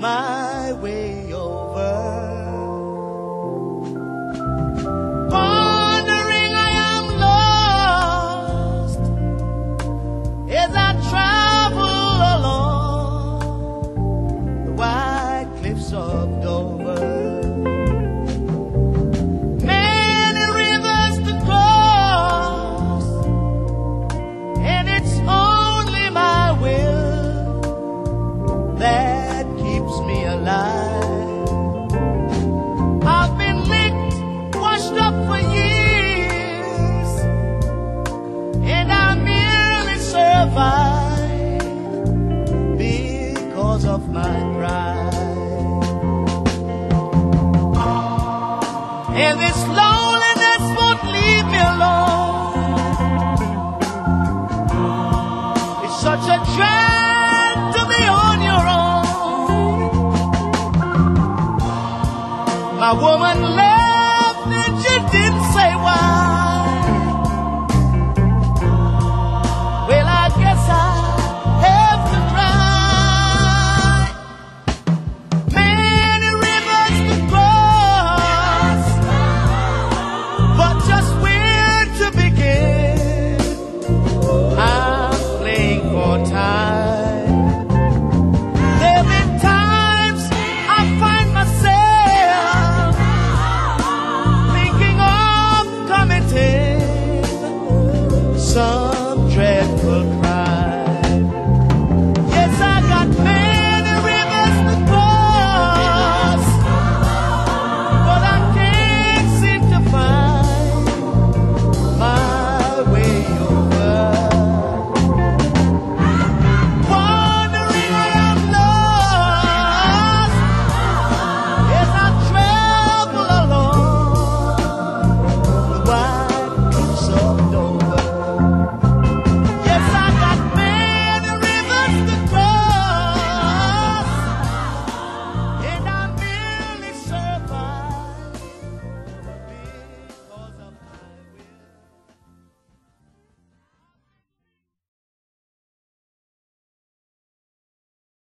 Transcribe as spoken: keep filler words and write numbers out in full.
my way over. Wandering I am lost as I travel along the white cliffs of Dover. Many rivers to cross, and it's only my will that keeps me alive. I've been licked, washed up for years, and I merely survive because of my pride. And this loneliness won't leave me alone. It's such a drag to be on your own. My woman